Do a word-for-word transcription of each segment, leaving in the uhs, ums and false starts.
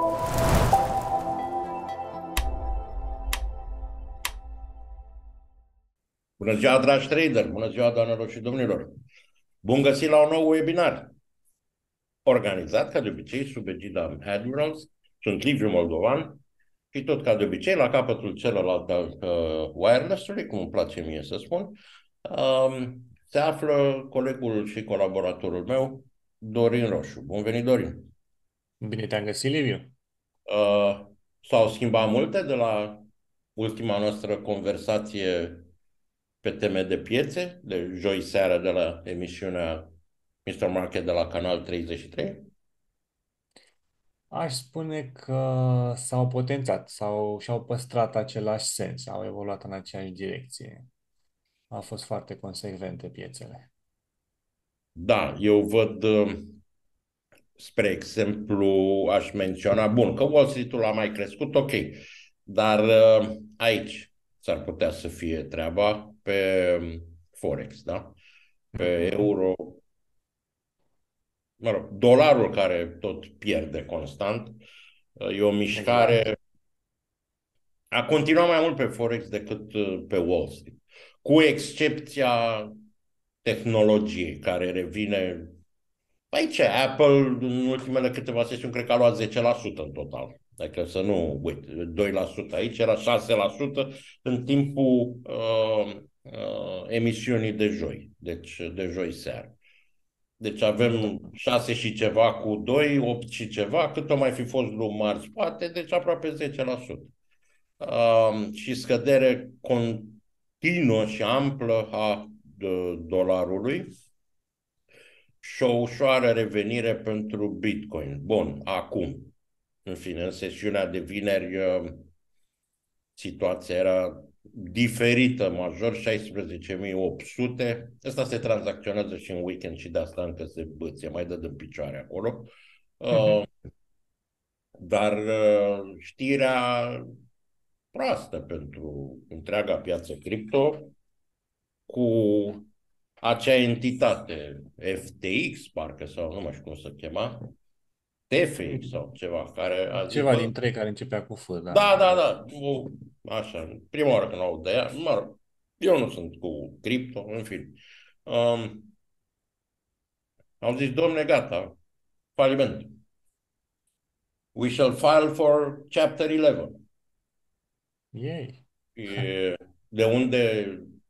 Bună ziua, dragi trader! Bună ziua, doamnelor și domnilor! Bun găsit la un nou webinar organizat, ca de obicei, sub egida Admirals. Sunt Liviu Moldovan și tot ca de obicei, la capătul celălalt al uh, wireless-ului, cum îmi place mie să spun, um, se află colegul și colaboratorul meu, Dorin Roșu. Bun venit, Dorin! Bine te-am găsit, Liviu. Uh, s-au schimbat multe de la ultima noastră conversație pe teme de piețe, de joi seara de la emisiunea mister Market de la Canal treizeci și trei? Aș spune că s-au potențat sau și-au păstrat același sens, au evoluat în aceeași direcție. Au fost foarte consecvente piețele. Da, eu văd, uh, spre exemplu, aș menționa, bun, că Wall Street-ul a mai crescut, ok, dar uh, aici s-ar putea să fie treaba pe um, Forex, da? Pe Mhm. euro, mă rog, dolarul care tot pierde constant, uh, e o Exact. mișcare. A continuat mai mult pe Forex decât uh, pe Wall Street. Cu excepția tehnologiei, care revine. Aici, Apple, în ultimele câteva sesiuni, cred că a luat zece la sută în total. Adică să nu uit, doi la sută aici, era șase la sută în timpul uh, uh, emisiunii de joi, deci de joi seară. Deci Da. avem șase și ceva cu doi, opt și ceva, cât o mai fi fost luni marți, poate, deci aproape zece la sută. Uh, și scădere continuă și amplă a uh, dolarului și o ușoară revenire pentru Bitcoin. Bun, acum, în fine, în sesiunea de vineri, uh, situația era diferită major, șaisprezece mii opt sute. Asta se tranzacționează și în weekend și de asta încă se băție, mai dă din picioare acolo. Uh, dar uh, știrea proastă pentru întreaga piață cripto, cu acea entitate F T X, parcă, sau nu mai știu cum se chema, T F X sau ceva, care a zis, Ceva bă, din trei care începea cu F, da. da, da, da, o, așa, prima oară când aud de ea, mă rog, eu nu sunt cu cripto, în fine. Um, au zis, domne, gata, faliment. We shall file for chapter eleven. Ei. E, de unde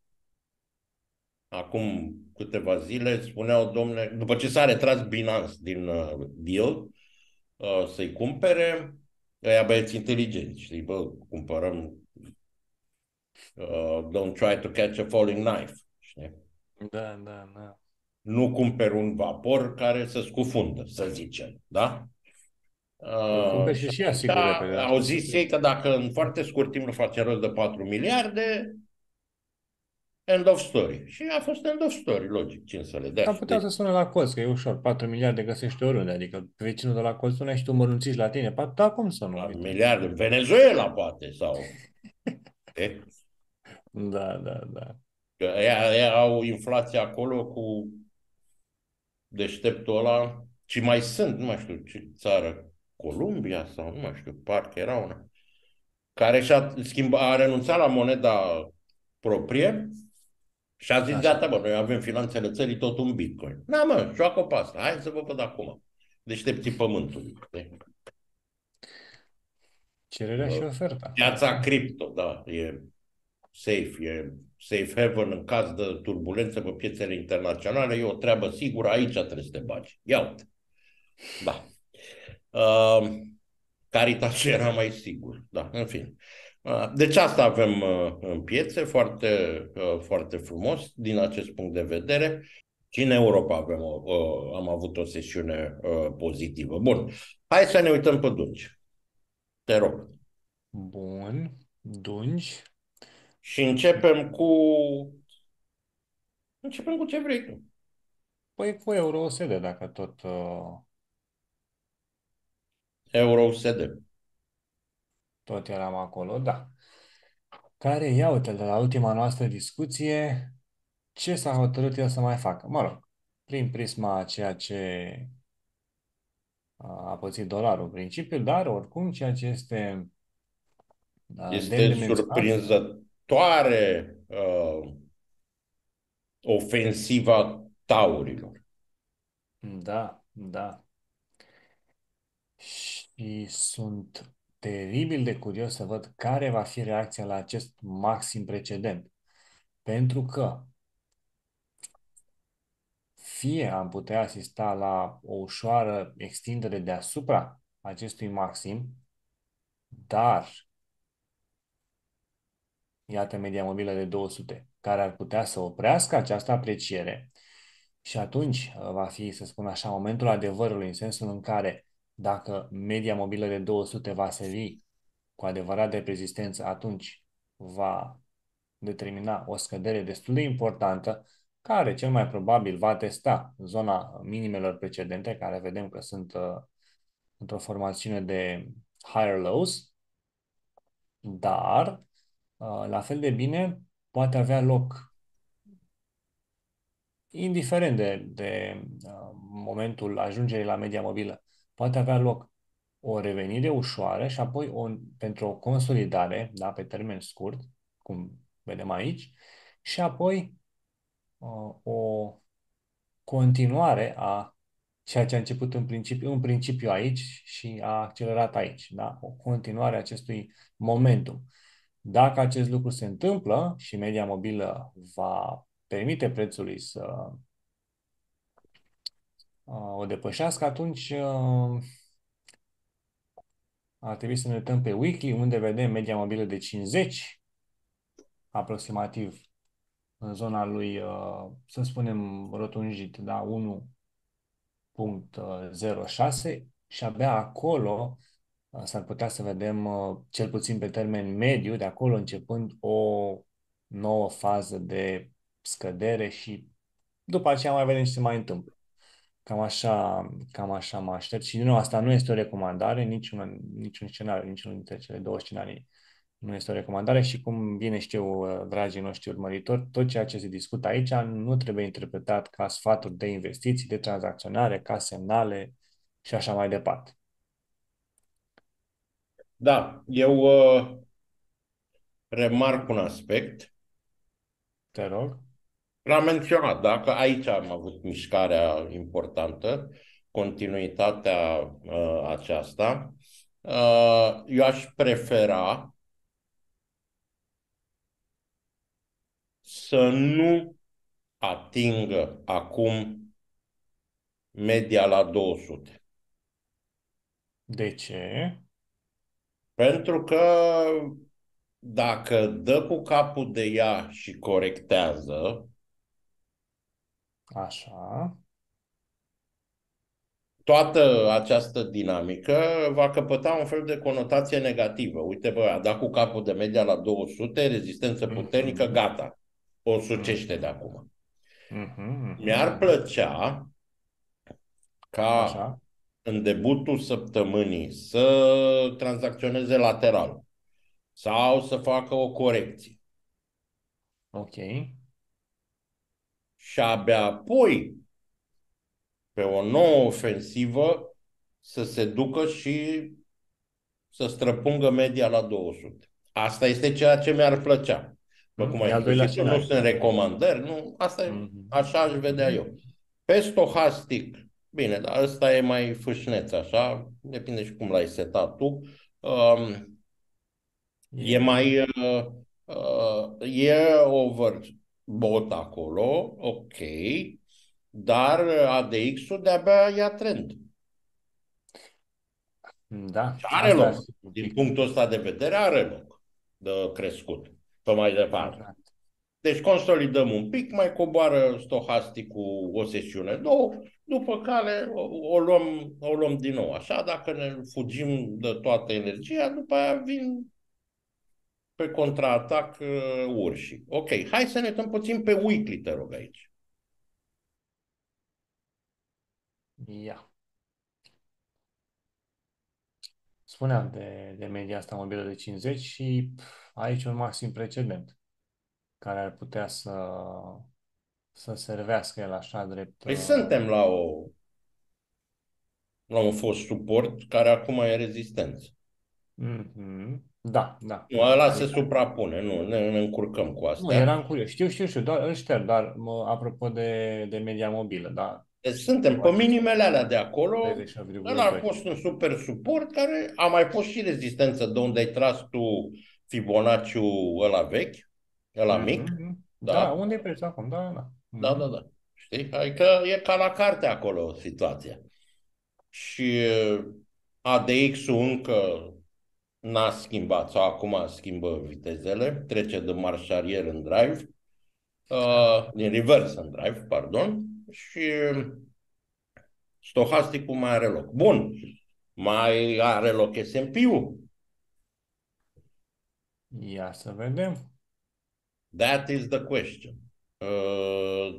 acum câteva zile spuneau, domne, după ce s-a retras Binance din uh, deal, uh, să-i cumpere, ăia băieți inteligenți, știi, bă, cumpărăm, uh, don't try to catch a falling knife, știi? Da, da, da. Nu cumperi un vapor care să scufundă, să zicem, da? Îl Uh, cumperi și și și atunci asigur repede, au asta să zis ei știi. că dacă în foarte scurt timp nu face rost de patru miliarde, end of story. Și a fost end of story, logic, cine să le dea. Dar puteau Deci, să sună la colț, că e ușor. patru miliarde găsești oriunde, adică vecinul de la colț sună și tu mărunțiși la tine. Pa- Da, cum să nu, uite. miliarde în Venezuela, poate, sau... E? Da, da, da. Că ea, ea au inflație acolo cu deșteptul ăla. Și mai sunt, nu mai știu ce țară, Columbia sau nu mai știu, parcă era una, care și-a schimbat, a renunțat la moneda proprie și a zis, Așa. gata, bă, noi avem finanțele țării tot un Bitcoin. Na, mă, joacă pe asta. Hai să vă văd acum. Deștepții pământului. Cererea și oferta. Piața cripto, da, e safe, e safe haven în caz de turbulență pe piețele internaționale, e o treabă sigură, aici trebuie să te bagi. Ia uite. Da. Uh, Caritatea era mai sigur. Da, în fine. Uh, deci asta avem uh, în piețe, foarte, uh, foarte frumos din acest punct de vedere. Și în Europa avem o, uh, am avut o sesiune uh, pozitivă. Bun. Hai să ne uităm pe dungi. Te rog. Bun. Dungi. Și începem cu începem cu ce vrei tu. Păi cu euro U S D, dacă tot, uh, Euro U S D. tot eram acolo, da. Care, ia uite, de la ultima noastră discuție, ce s-a hotărât el să mai facă? Mă rog, prin prisma a ceea ce uh, a pățit dolarul în principiu, dar oricum ceea ce este uh, demn Este de menționat, surprinzătoare uh, ofensiva taurilor. da, da, și sunt teribil de curios să văd care va fi reacția la acest maxim precedent. Pentru că fie am putea asista la o ușoară extindere deasupra acestui maxim, dar iată media mobilă de două sute, care ar putea să oprească această apreciere și atunci uh, va fi, să spun așa, momentul adevărului, în sensul în care dacă media mobilă de două sute va servi cu adevărat de rezistență, atunci va determina o scădere destul de importantă, care cel mai probabil va testa zona minimelor precedente, care vedem că sunt uh, într-o formațiune de higher lows, dar uh, la fel de bine poate avea loc, indiferent de, de uh, momentul ajungerii la media mobilă, poate avea loc o revenire ușoară și apoi o, pentru o consolidare, da, pe termen scurt, cum vedem aici, și apoi uh, o continuare a ceea ce a început în principiu, în principiu aici și a accelerat aici, da? O continuare a acestui momentum. Dacă acest lucru se întâmplă și media mobilă va permite prețului să uh, o depășească, atunci uh, ar trebui să ne uităm pe weekly, unde vedem media mobilă de cincizeci, aproximativ în zona lui, uh, să spunem, rotunjit, da, unu virgulă zero șase și abia acolo uh, s-ar putea să vedem, uh, cel puțin pe termen mediu, de acolo începând o nouă fază de scădere și după aceea mai vedem ce se mai întâmplă. Cam așa, cam așa mă aștept. Și din nou, asta nu este o recomandare, niciun, niciun scenariu, niciunul dintre cele două scenarii nu este o recomandare și cum bine știu, uh, dragii noștri urmăritori, tot ceea ce se discută aici nu trebuie interpretat ca sfaturi de investiții, de tranzacționare, ca semnale și așa mai departe. Da, eu uh, remarc un aspect. Te rog. L-am menționat, dacă aici am avut mișcarea importantă, continuitatea uh, aceasta. Uh, eu aș prefera să nu atingă acum media la două sute. De ce? Pentru că dacă dă cu capul de ea și corectează, Așa. toată această dinamică va căpăta un fel de conotație negativă. Uite, bă, a dat cu capul de media la două sute, rezistență puternică, Mhm. gata. O sucește de Mhm. acum. Mhm. Mi-ar Mhm. plăcea ca Așa. în debutul săptămânii să tranzacționeze lateral sau să facă o corecție. Ok. Și abia apoi, pe o nouă ofensivă, să se ducă și să străpungă media la două sute. Asta este ceea ce mi-ar plăcea. După cum Mhm. E ai al spus doilea și tu, nu scenariu, sunt da. recomandări, nu, asta e, Mhm. așa aș vedea Mhm. eu. Pe stohastic, bine, dar ăsta e mai fâșneț, așa, depinde și cum l-ai setat tu. Um, e E... mai, uh, uh, e overbought acolo, ok, dar A D X-ul de-abia ia trend. Da, Și are asta ar loc. fi un Din pic. punctul ăsta de vedere, are loc de crescut pe mai departe. Exact. Deci consolidăm un pic, mai coboară stohastic cu o sesiune, două, după care o, o, luăm, o luăm din nou. Așa, dacă ne fugim de toată energia, după aia vin pe contraatac uh, urșii. Ok, hai să ne uităm puțin pe weekly, te rog aici. Ia. Spuneam de, de media asta mobilă de cincizeci și pf, aici un maxim precedent care ar putea să, să servească el așa drept Păi uh, suntem la o la un fost suport care acum e rezistență. Mhm. Da, da, Nu, da. ăla se Adică, suprapune, nu, ne, ne încurcăm cu nu, astea. eram curios. Știu, știu, știu, doar îl șterg, dar mă, apropo de, de media mobilă, da, Deci suntem cu pe acest minimele alea de acolo. treizeci și opt virgulă Ăla a doi. fost un super suport care a mai fost și rezistență de unde ai tras tu Fibonacci-ul ăla vechi, ăla mic, Mhm. Da, da? unde e prețul acum? Da, da. Da, da, Mhm. da. Știi? Adică e ca la carte acolo situația. Și uh, A D X-ul încă n-a schimbat, sau acum schimbă vitezele, trece de marș arier în drive, uh, din reverse în drive, pardon, și uh, stohasticul mai are loc. Bun, mai are loc S and P-ul. Ia să vedem. That is the question. Uh,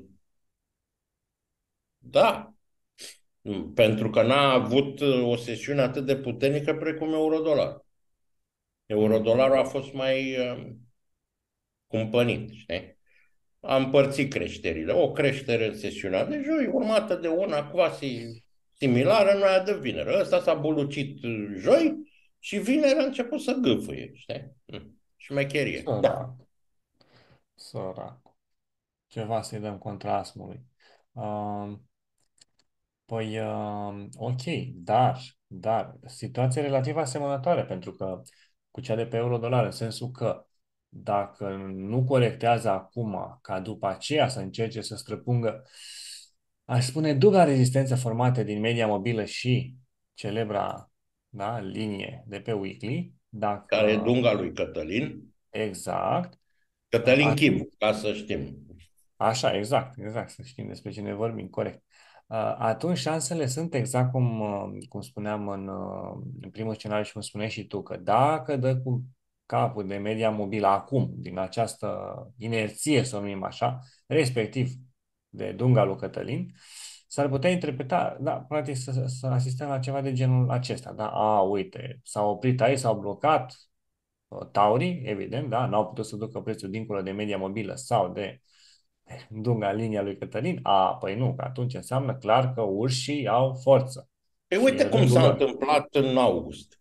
da, pentru că n-a avut uh, o sesiune atât de puternică precum eurodolar. Mhm. Eurodolarul a fost mai uh, cumpănit, știi? A împărțit creșterile. O creștere în sesiunea de joi, urmată de una quasi similară în aia de vineri. Ăsta s-a bulucit uh, joi și vineri a început să gâfâie, știi? Mm. Șmecherie. Da. Sărac, sărac. Ceva să-i dăm contra asmului. Um, păi, um, ok, dar, dar, situația e relativ asemănătoare, pentru că cu cea de pe euro-dolar, în sensul că dacă nu corectează acum, ca după aceea să încerce să străpungă, aș spune, dubla rezistență formată din media mobilă și celebra, da, linie de pe weekly, Care e dacă dunga lui Cătălin. exact, Cătălin atunci Chivu, ca să știm. așa, exact, exact, să știm despre cine vorbim, corect. Uh, Atunci șansele sunt exact cum, uh, cum spuneam în, uh, în primul scenariu și cum spuneai și tu, că dacă dă cu capul de media mobilă acum, din această inerție, să o numim așa, respectiv de dunga lui Cătălin, s-ar putea interpreta, da, practic să, să asistăm la ceva de genul acesta, da, a, uite, s-au oprit aici, s-au blocat, uh, taurii, evident, da, n-au putut să ducă prețul dincolo de media mobilă sau de dunga linia lui Cătălin? A, păi nu, că atunci înseamnă clar că urșii au forță. Păi Și uite e cum rândul s-a lor. întâmplat în august.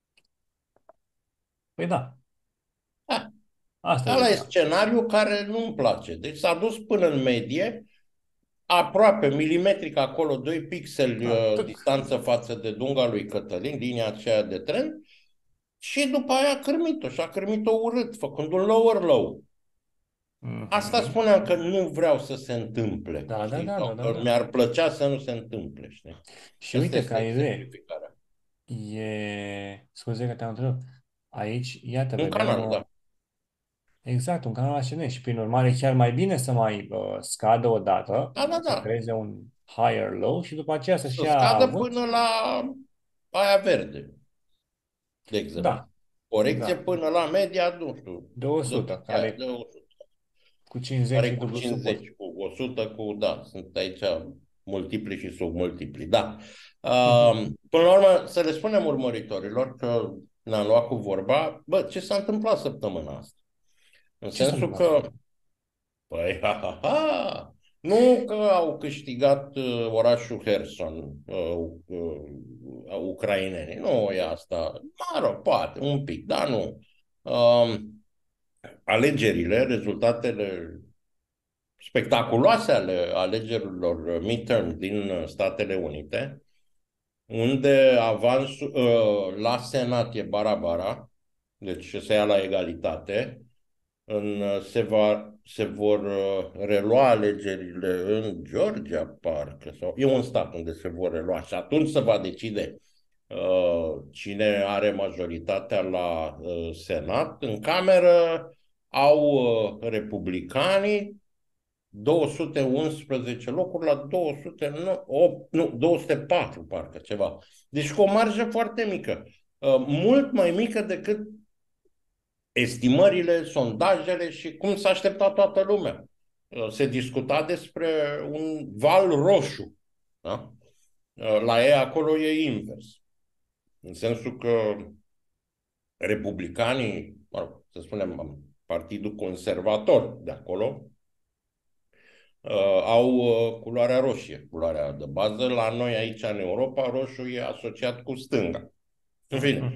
Păi da, Ha, asta ăla zic e eu. scenariul care nu-mi place. Deci s-a dus până în medie, aproape milimetric acolo, doi pixeli Da, uh, tâc. distanță față de dunga lui Cătălin, linia aceea de trend, și după aia a cârmit-o și a cârmit-o urât, făcând un lower low. Asta Mhm. spuneam că nu vreau să se întâmple, Da, da, știi? da, da, Sau da, că da. mi-ar plăcea să nu se întâmple, știi? Și Asta uite, ca este idee, exemplificarea. e... Scuze că te-am întrebat. Aici, iată, Un vedem canal, uh, da. exact un canal ascendent și prin urmare chiar mai bine să mai uh, scadă o dată, Da, da, să da. creeze un higher low și după aceea să-și Să ia scadă avânt. până la aia verde, de exemplu. Da, Corecție da. până la media, nu știu, De de, o sută, de, care de o sută. cu cincizeci Care e cu dublu suport. cincizeci, cu o sută, cu, da, sunt aici multipli și submultipli, da. Uh, până la urmă, să le spunem urmăritorilor că ne-am luat cu vorba, bă, ce s-a întâmplat săptămâna asta? În Ce s-a sensul întâmplat? că, păi, ha, ha, ha, nu că au câștigat uh, orașul Herson, uh, uh, ucrainenii, nu e asta, mă rog, poate, un pic, dar nu. Uh, alegerile, rezultatele spectaculoase ale alegerilor midterm din Statele Unite, unde avansul uh, la Senat e bara-bara, deci se ia la egalitate, în, se, va, se vor uh, relua alegerile în Georgia, parcă, sau e un stat unde se vor relua și atunci se va decide uh, cine are majoritatea la uh, Senat. În cameră au uh, republicanii două sute unsprezece locuri la două sute opt, nu, două sute patru parcă ceva. Deci cu o marjă foarte mică. Uh, mult mai mică decât estimările, sondajele și cum s-a așteptat toată lumea. Uh, se discuta despre un val roșu. Da? Uh, la ei acolo e invers. În sensul că republicanii, mă rog, să spunem, partidul conservator de acolo, uh, au uh, culoarea roșie, culoarea de bază. La noi aici în Europa, roșu e asociat cu stânga. În fine.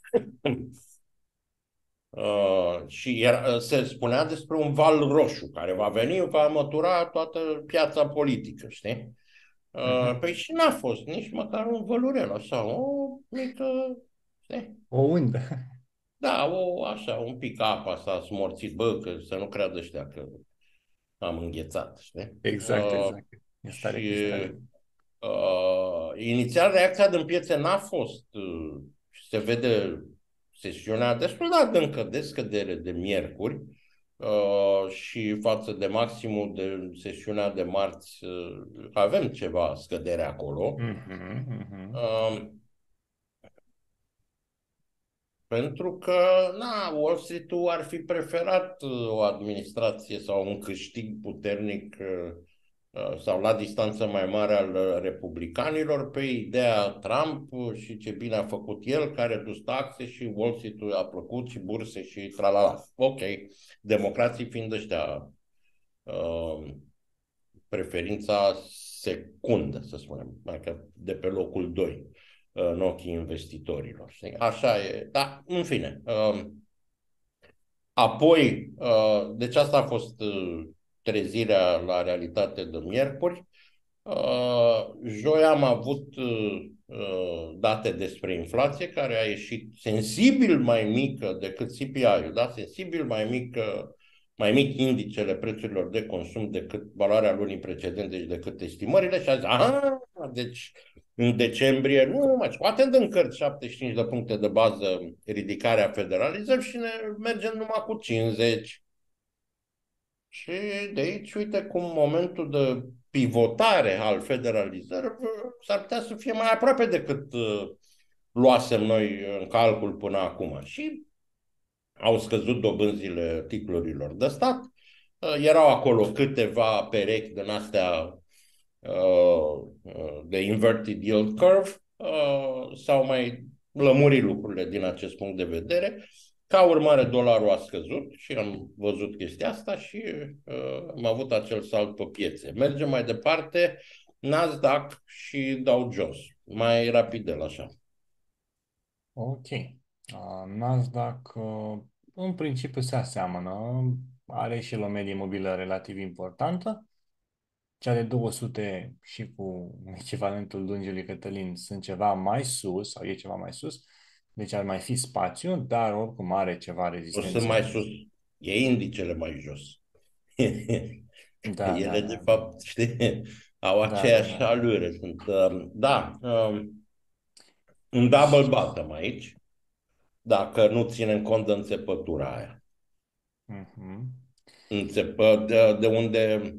Uh, și era, se spunea despre un val roșu care va veni, va mătura toată piața politică, știi? Uh, păi și n-a fost nici măcar un vălurel, așa, o mică, știi? O undă. Da, o, așa, un pic apa s-a smorțit, bă, că să nu creadă ăștia că am înghețat, știi? Exact, Uh, exact. E stare și cristalin. uh, inițial reacția din piețe n-a fost, uh, se vede sesiunea destul de adâncă de scădere de miercuri uh, și față de maximul de sesiunea de marți uh, avem ceva scădere acolo. Mhm, mhm. Uh, Pentru că, na, Wall Street-ul ar fi preferat uh, o administrație sau un câștig puternic uh, uh, sau la distanță mai mare al uh, republicanilor pe ideea Trump uh, și ce bine a făcut el, care a dus taxe și Wall Street-ul a plăcut și burse și tralala. Ok, democrații fiind ăștia uh, preferința secundă, să spunem, adică de pe locul doi în ochii investitorilor. Știi? Așa e. Da, în fine. Apoi, deci asta a fost trezirea la realitate de miercuri. Joi am avut date despre inflație care a ieșit sensibil mai mică decât C P I-ul, da? Sensibil mai mică, mai mic indicele prețurilor de consum decât valoarea lunii precedente, deci decât estimările și a zis, aha, deci în decembrie nu mai scoatem din cărți șaptezeci și cinci de puncte de bază ridicarea Federal Reserve și ne mergem numai cu cincizeci. Și de aici, uite cum momentul de pivotare al Federal Reserve s-ar putea să fie mai aproape decât uh, luasem noi în calcul până acum. Și au scăzut dobânzile titlurilor de stat. Uh, erau acolo câteva perechi din astea uh, uh, de inverted yield curve. Uh, s-au mai lămurit lucrurile din acest punct de vedere. Ca urmare, dolarul a scăzut și am văzut chestia asta și uh, am avut acel salt pe piețe. Mergem mai departe, Nasdaq și Dow Jones. Mai rapid de la așa. Ok. Uh, Nasdaq uh, în principiu se aseamănă, are și el o medie mobilă relativ importantă. Cea de două sute și cu echivalentul Dungelui Cătălin sunt ceva mai sus, sau e ceva mai sus, deci ar mai fi spațiu, dar oricum are ceva O să mai rezistență. sus. E indicele mai jos. Da, da, Ele, de da, da, fapt, știi, au da, da, aceeași da. alură. Sunt, uh, da, uh, un double bottom aici, dacă nu ținem cont de înțepătura aia. Mhm. Înțepă, de, de unde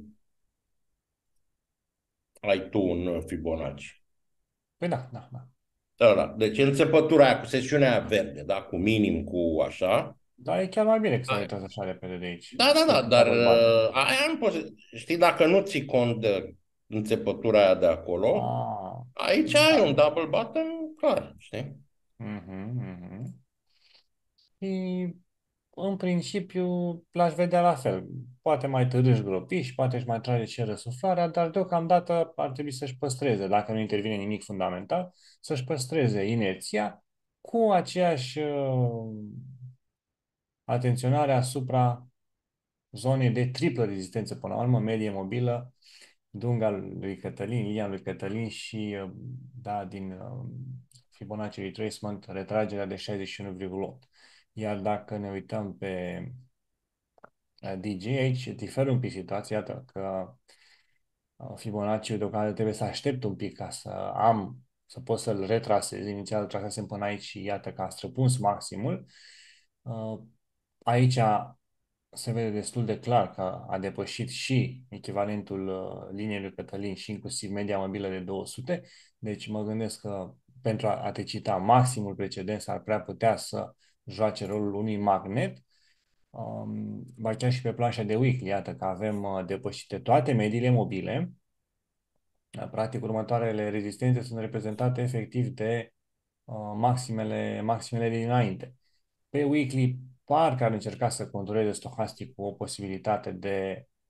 ai tu un Fibonacci. Păi da, da, da. Ăla. Deci înțepătura aia cu sesiunea aia verde, da? Cu minim, cu așa. Dar e chiar mai bine că s-a Aia. uitat așa repede de aici. Da, da, Scrie da, că dar double bottom. uh, aia nu poți, știi, dacă nu ții cont de înțepătura aia de acolo, Ah, aici ai da, un da. double bottom clar, știi? Mhm, mhm. Și în principiu l-aș vedea la fel. Poate mai târâși gropiși, poate își mai trage și răsuflarea, dar deocamdată ar trebui să-și păstreze, dacă nu intervine nimic fundamental, să-și păstreze inerția cu aceeași uh, atenționare asupra zonei de triplă rezistență, până la urmă, medie mobilă, dunga lui Cătălin, linia lui Cătălin și, uh, da, din uh, Fibonacci retracement, retragerea de șaizeci și unu virgulă opt. Iar dacă ne uităm pe D G, aici diferă un pic situația, iată că uh, Fibonacci deocamdată trebuie să aștept un pic ca să am, să pot să-l retrasez. Inițial îl trasesem până aici și iată că a străpuns maximul. Uh, Aici se vede destul de clar că a depășit și echivalentul uh, liniei lui Cătălin și inclusiv media mobilă de două sute. Deci mă gândesc că pentru a, a te cita maximul precedent s-ar prea putea să joace rolul unui magnet. Um, ba chiar și pe planșa de weekly, iată că avem uh, depășite toate mediile mobile. Uh, Practic, următoarele rezistențe sunt reprezentate efectiv de uh, maximele, maximele de dinainte. Pe weekly, parcă ar încerca să controleze stocastic cu o posibilitate de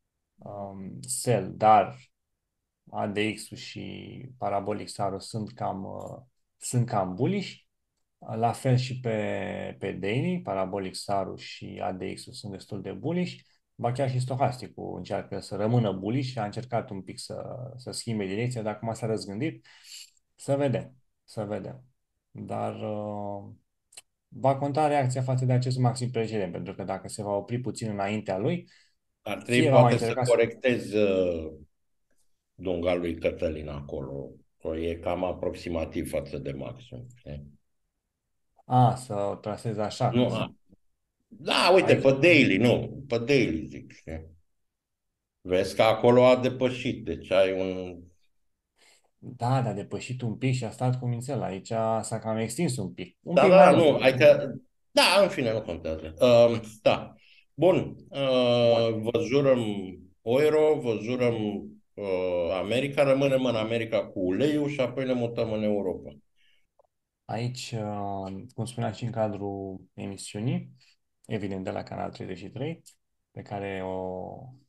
um, sell, dar A D X-ul și Parabolic S A R-ul sunt cam, uh, sunt cam bullish. La fel și pe, pe daily, Parabolic S A R-ul și A D X-ul sunt destul de bullish. Ba chiar și stocasticul încearcă să rămână bullish și a încercat un pic să, să schimbe direcția, dar acum s-a răzgândit. Să vedem, să vedem. Dar uh, va conta reacția față de acest maxim precedent, pentru că dacă se va opri puțin înaintea lui, Ar trebui fie va mai poate să încerca să... corectez uh, dunga lui Cătălin acolo. Că e cam aproximativ față de maxim. Știi? A, să o traseze așa, Nu, că să... a. Da, uite, Aici, pe daily, nu, pe daily zic, știi? Vezi că acolo a depășit, deci ai un... da, dar depășit un pic și a stat cu mințel. Aici s-a cam extins un pic. Un Da, pic da, mai da, mult. nu, hai că... Da, în fine, nu contează. Uh, da. Bun, uh, Bun. vă jurăm euro, vă jurăm uh, America, rămânem în America cu uleiul și apoi ne mutăm în Europa. Aici, uh, cum spuneam și în cadrul emisiunii, evident de la Canal treizeci și trei, pe care o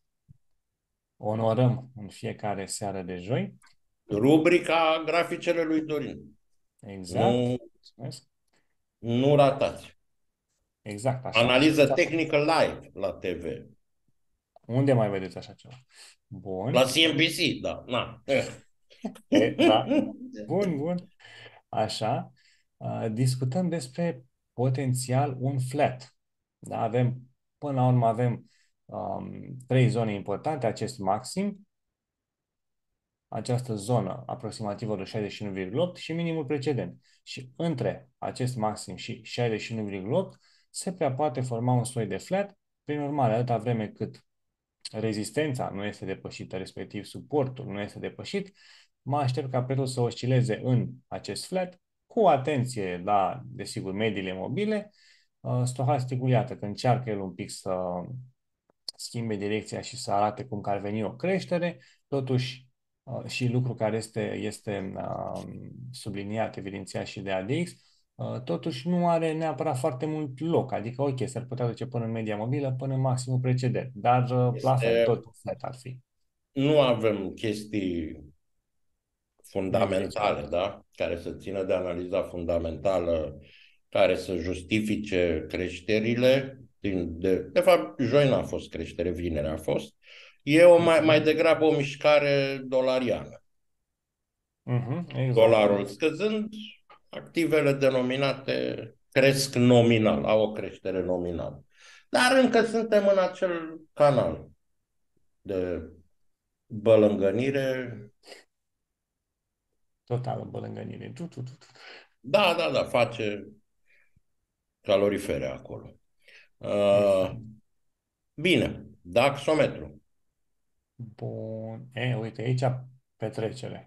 onorăm în fiecare seară de joi. Rubrica graficele lui Dorin. Exact. Nu, Mulțumesc. nu ratați. Exact, așa. Analiză Da. tehnică live la T V. Unde mai vedeți așa ceva? La Bun. C N B C, da. Na. E, da. Bun, bun. Așa. Uh, discutăm despre potențial un flat. Da? Avem, până la urmă avem um, trei zone importante, acest maxim, această zonă aproximativă de șaizeci și unu virgulă opt și minimul precedent. Și între acest maxim și șaizeci și unu virgulă opt se prea poate forma un soi de flat, prin urmare, atâta vreme cât rezistența nu este depășită, respectiv suportul nu este depășit, mă aștept ca prețul să oscileze în acest flat, cu atenție la, desigur, mediile mobile. Uh, Stohasticul, iată, că încearcă el un pic să schimbe direcția și să arate cum că ar veni o creștere, totuși uh, și lucru care este, este uh, subliniat, evidențiat și de A D X, uh, totuși nu are neapărat foarte mult loc, adică ok, s-ar putea duce până în media mobilă, până în maximul precedent, dar uh, la fel, Este, tot flat ar fi nu avem chestii neevidențiat. fundamentale, da? Care să țină de analiza fundamentală, care să justifice creșterile. Din, de, de fapt, joi n-a fost creștere, vineri a fost. E o mai, mai Mhm. degrabă o mișcare dolariană. Mhm, exact. Dolarul scăzând, activele denominate cresc nominal, au o creștere nominală. Dar încă suntem în acel canal de bălângănire. Totală bălângănire. Tu, tu, tu, tu. Da, da, da, face calorifere acolo. Uh, Exact. bine, daxometru. Bun. E, uite, aici petrecere.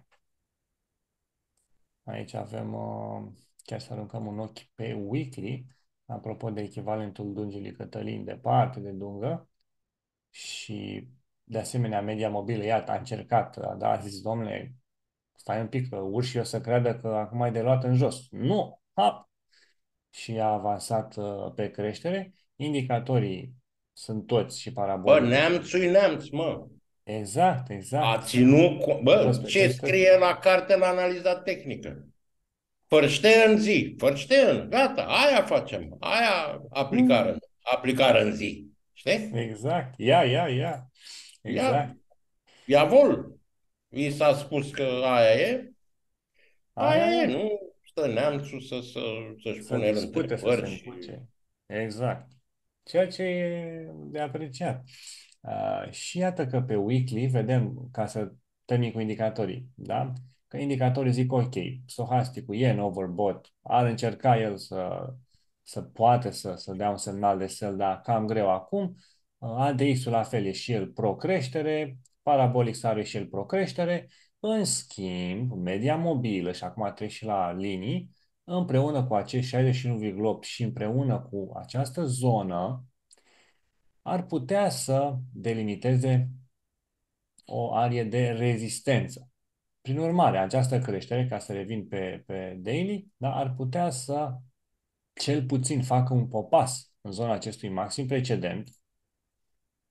Aici avem, uh, chiar să aruncăm un ochi pe weekly, apropo de echivalentul dungii Cătălin, departe de dungă, și de asemenea media mobilă, iată, a încercat, a, da, a zis, domnule, stai un pic, că urși o să creadă că acum e de luat în jos. Nu! Hap! Și a avansat uh, pe creștere. Indicatorii sunt toți, și Bă, parabolicul și... neamțul neamț, mă. Exact, A exact. ținut, cu... Toți bă, pe ce creștere. scrie la carte la analiza tehnică? Fărște în zi, fărște în, gata, aia facem, aia aplicare, Mm. aplicare în zi, știi? Exact. Ia, ia, ia. Ia, Exact. ia vol. I s-a spus că aia e, Aia aia e, e. nu stă neamțul să, să, să-și Să pune el discute, să se întrebări și... împuce. Exact. Ceea ce e de apreciat. Uh, și iată că pe weekly vedem, ca să termin cu indicatorii, da? Că indicatorii zic ok, stohasticul e în overbought, ar încerca el să, să poate să, să dea un semnal de sell, dar cam greu acum. Uh, A D X-ul la fel e și el pro-creștere, Parabolic are și el pro-creștere. În schimb, media mobilă, și acum trec și la linii, împreună cu acești șaizeci și unu virgulă opt și împreună cu această zonă, ar putea să delimiteze o arie de rezistență. Prin urmare, această creștere, ca să revin pe, pe daily, da, ar putea să cel puțin facă un popas în zona acestui maxim precedent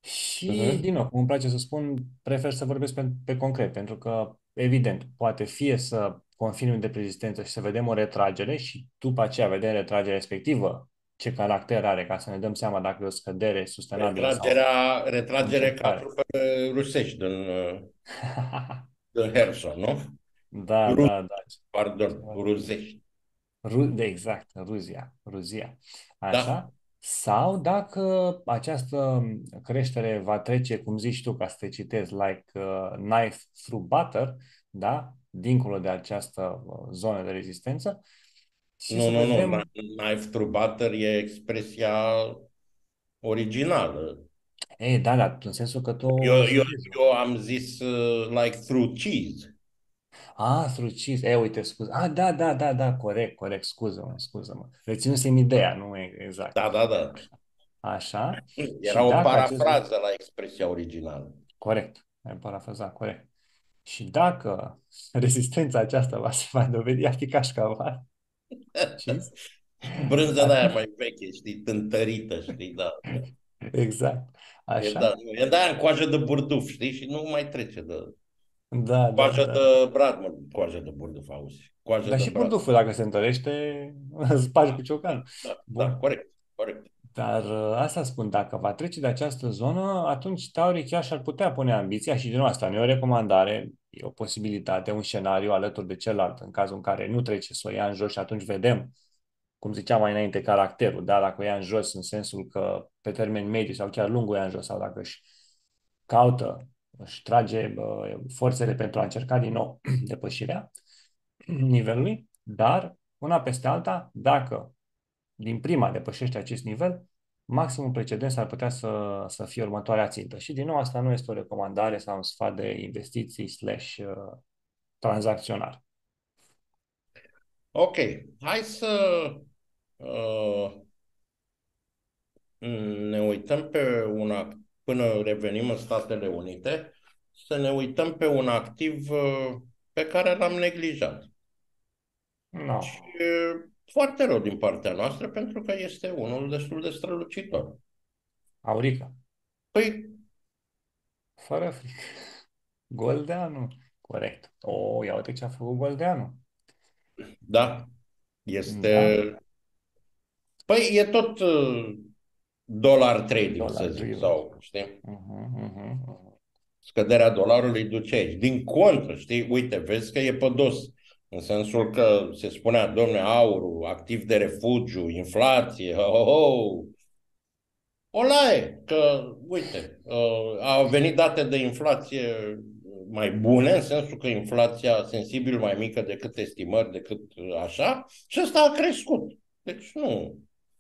Și, Mhm. din nou, cum îmi place să spun, prefer să vorbesc pe, pe concret, pentru că, evident, poate fie să confirm de prezistență și să vedem o retragere și după aceea vedem retragerea respectivă, ce caracter are, ca să ne dăm seama dacă e o scădere sustenabilă sau Retragerea, o retragere ca încercare. trupele rusești din, uh, din Herson, nu? Da, Ru, da, da. pardon, rusești. Ru- de exact, Ruzia, Ruzia. Da. Așa? Sau dacă această creștere va trece, cum zici tu, ca să te citezi, like uh, knife through butter, da? Dincolo de această uh, zonă de rezistență și Nu, să nu, nu. vedem, Knife through butter e expresia originală. ei, da, da, în sensul că tu Eu, o eu, sugerezi. eu am zis uh, like through cheese. Ah, through cheese. E, uite, scuză. Ah, da, da, da, da, corect, corect, scuză-mă, scuză-mă. Reținusem ideea, nu e exact. Da, da, da. Așa? Și Era o dacă acest lucru... parafrază la expresia originală. Corect, ai parafrazat, corect. Și dacă rezistența aceasta va se va dovedi a fi cașcaval, cheese, Brânză de aia atunci, mai veche, știi, tântărită, știi, da. exact, E, da, așa? e de aia în coajă de burduf, știi, și nu mai trece de... Da, da, Coajă da. de brad, mă, coajă de burduf, auzi. Coajă Dar de și brad. burduful, dacă se întărește, îl spargi cu Da, ciocanul. da, da, Bun. corect, corect. Dar uh, asta spun, dacă va trece de această zonă, atunci Tauri chiar și-ar putea pune ambiția și din asta nu e o recomandare, e o posibilitate, un scenariu alături de celălalt, în cazul în care nu trece să o ia în jos și atunci vedem, cum ziceam mai înainte, caracterul, da? Dacă o ia în jos în sensul că pe termen mediu sau chiar lung o ia în jos sau dacă își caută, își trage uh, forțele pentru a încerca din nou depășirea nivelului, dar una peste alta, dacă din prima depășește acest nivel, maximul precedent s-ar putea să, să fie următoarea țintă. Și din nou, asta nu este o recomandare sau un sfat de investiții slash uh, tranzacționar. Ok, hai să uh, ne uităm pe un act, până revenim în Statele Unite, să ne uităm pe un activ uh, pe care l-am neglijat. Și No, uh, foarte rău din partea noastră, pentru că este unul destul de strălucitor. Aurica, Păi, fără frică. Goldeanu, corect. O, ia uite ce a făcut Goldeanu. da, este... Da? Păi, e tot uh, dollar trading, să Dollar zic, driven. sau, știi? Uh-huh, uh-huh, uh-huh. Scăderea dolarului duce aici. Din contră, știi, uite, vezi că e pe dos. În sensul că se spunea, domne, aurul, activ de refugiu, inflație, ho, ho, ho. Olae, că, uite, uh, au venit date de inflație mai bune, în sensul că inflația sensibil mai mică decât estimări, decât uh, așa, și ăsta a crescut. Deci nu.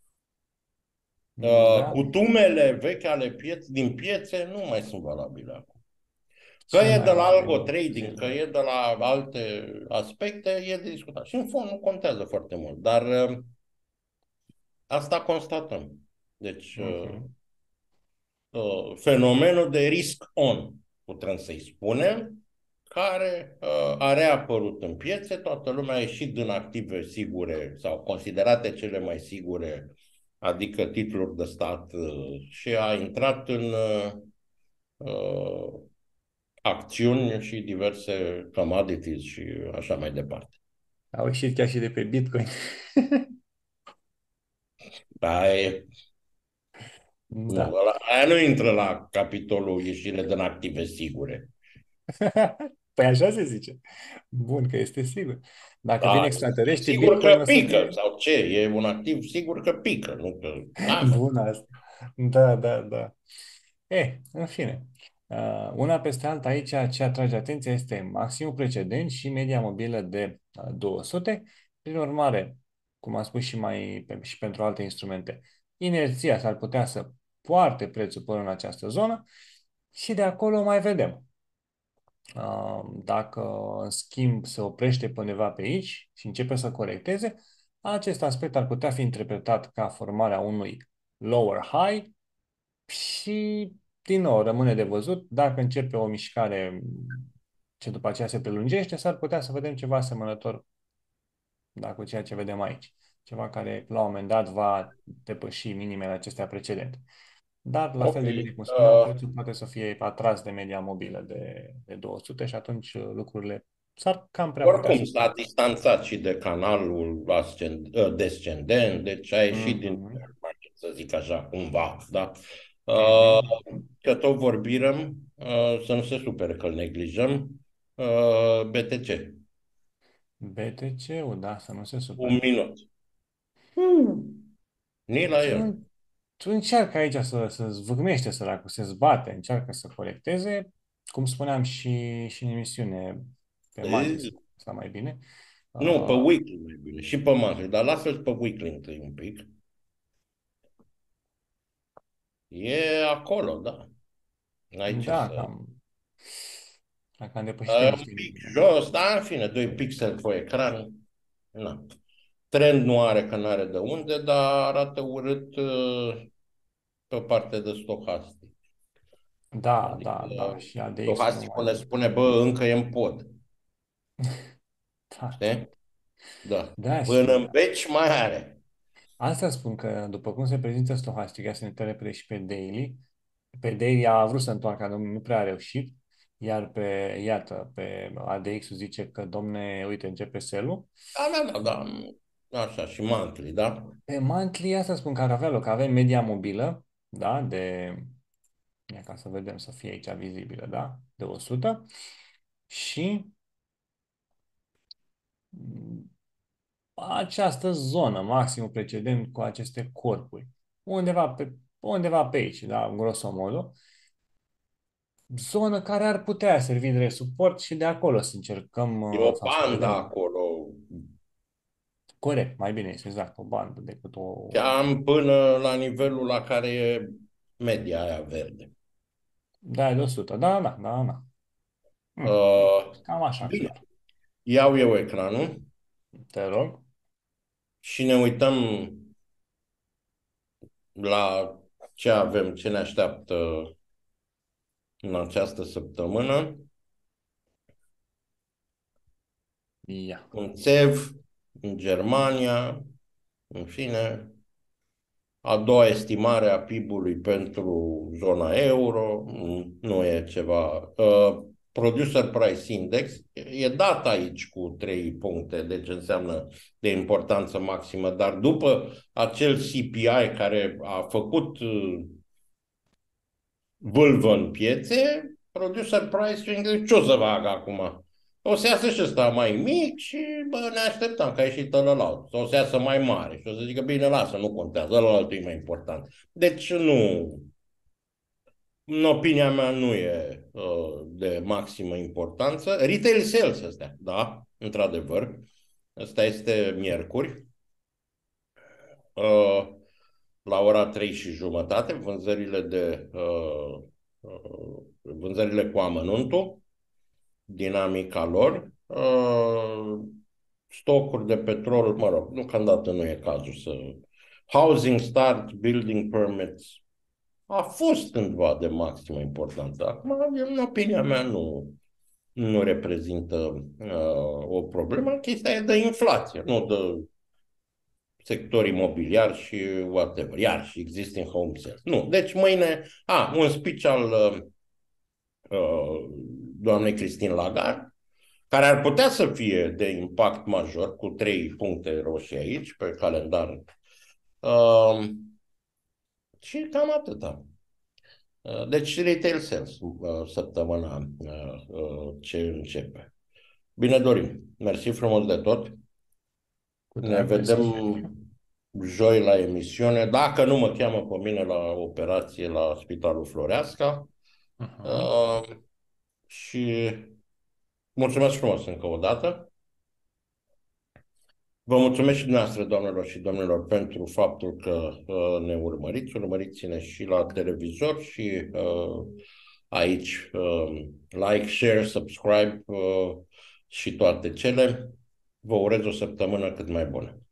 Uh, Da, cutumele vechi ale pieț- din piețe nu mai sunt valabile acum. Că cel e mai de la algo valabil trading, că firme. e de la alte aspecte, e de discutat. Și în fond nu contează foarte mult, dar uh, asta constatăm. Deci, uh, Uh-huh. uh, fenomenul de risk-on, putem să-i spunem, care uh, a reapărut în piețe, toată lumea a ieșit din active sigure sau considerate cele mai sigure, adică titluri de stat, uh, și a intrat în uh, uh, acțiuni și diverse commodities și așa mai departe. Au ieșit chiar și de pe Bitcoin. Dar e, nu, Da. ăla, aia nu intră la capitolul ieșire din active sigure. Păi așa se zice. Bun, că este sigur. Dacă vin Da, extraterestri, sigur că Bitcoin o să pică, fie... sau ce? E un activ sigur că pică, nu că... Asta. Bun asta. Da, da, da. E, în fine. Uh, una peste alta aici, ce atrage atenția este maximul precedent și media mobilă de uh, două sute. Prin urmare, cum am spus și mai pe, și pentru alte instrumente, inerția s-ar putea să poarte prețul până în această zonă și de acolo mai vedem. Uh, Dacă, în schimb, se oprește pe undeva pe aici și începe să corecteze, acest aspect ar putea fi interpretat ca formarea unui lower high și, din nou, rămâne de văzut. Dacă începe o mișcare ce după aceea se prelungește, s-ar putea să vedem ceva asemănător, da, cu ceea ce vedem aici. Ceva care, la un moment dat, va depăși minimele acestea precedente. Dar, la Ok. fel de bine cum spuneam, Uh, prețul poate să fie atras de media mobilă de, de două sute și atunci uh, lucrurile s-ar cam prea putea Oricum să s-a fie. distanțat și de canalul ascend, uh, descendent, deci a ieșit din Mhm, market, să zic așa, cumva, da? Uh, mhm. că tot vorbim, uh, să nu se supere că îl neglijăm, uh, B T C. B T C-ul, da, să nu se Un supere. minut. Mm. Ni la Tu, el. tu încearcă aici să, să zvâgnește săracul, se zbate, încearcă să corecteze, cum spuneam și, și în emisiune, pe Mati E, sau mai bine. nu, pe Uh, weekly mai bine. Și pe monthly, dar lasă-l pe weekly întâi un pic. E acolo, da. N-ai ce da, să... cam, dacă am depășit Uh, un niște pic limite. jos, da, în fine, doi pixeli pe ecran. Na. Trend nu are, că nu are de unde, dar arată urât uh, pe partea de stocastic. Da, Adică da, da, și A D X-ul nu stocasticul mai... ne spune, bă, încă e în pod. Da, da. Știi? Da. Da, Până și în veci mai are. asta spun că după cum se prezintă stocastica, să ne uităm repede și pe daily, pe daily a vrut să întoarcă, nu, nu prea a reușit, iar pe, iată, pe A D X-ul zice că, domne, uite, începe sell-ul. Da, da, da, da. Așa, și monthly, da? Pe monthly, asta spun că ar avea loc, avem media mobilă, da, de, ia ca să vedem să fie aici vizibilă, da, de o sută și mm, această zonă, maximul precedent cu aceste corpuri, undeva pe, undeva pe aici, da, grosomodo, zonă care ar putea servi de suport și de acolo să încercăm E uh, o sau să bandă vedem. acolo. Corect, mai bine este exact o bandă decât o... Cam până la nivelul la care e media aia verde. Da, de o sută. Da, da, da, da. Hmm. Uh, Cam așa bine, cred. iau eu ecranul Te rog. și ne uităm la ce avem, ce ne așteaptă în această săptămână. Ia. Un țev în Germania, în fine, a doua estimare a P I B-ului pentru zona euro, mm, nu e ceva. Uh, Producer Price Index e dat aici cu trei puncte, deci înseamnă de importanță maximă, dar după acel C P I care a făcut uh, vâlvă în piețe, Producer Price Index ce o să facă acum? O să iasă și ăsta mai mic și bă, ne așteptam că a ieșit ălălalt. O să iasă mai mare și o să zică, bine, lasă, nu contează, ălălalt e mai important. Deci nu, în opinia mea, nu e uh, de maximă importanță. Retail sales astea, da, într-adevăr. Asta este miercuri. Uh, la ora trei și jumătate, vânzările de uh, uh, vânzările cu amănuntul, dinamica lor, uh, stocuri de petrol, mă rog, nu deocamdată nu e cazul să... Housing start, building permits, a fost cândva de maximă importanță. Acum, în opinia mea, nu, nu reprezintă uh, o problemă. Chestia e de inflație, nu de sector imobiliar și whatever, iar și existing home sales. Nu, deci mâine, a, un speech al uh, uh, doamnei Christine Lagarde, care ar putea să fie de impact major, cu trei puncte roșii aici, pe calendar. Uh, și cam atâta. Uh, deci retail sales, uh, săptămâna uh, uh, ce începe. Bine, Dorin, mersi frumos de tot. Cu Ne drag, mersi vedem și mie. joi la emisiune. Dacă nu mă cheamă pe mine la operație la Spitalul Floreasca. Uh-huh. Uh, și mulțumesc frumos încă o dată. Vă mulțumesc și dumneavoastră, doamnelor și domnilor, pentru faptul că uh, ne urmăriți. Urmăriți-ne și la televizor și uh, aici uh, like, share, subscribe uh, și toate cele. Vă urez o săptămână cât mai bună.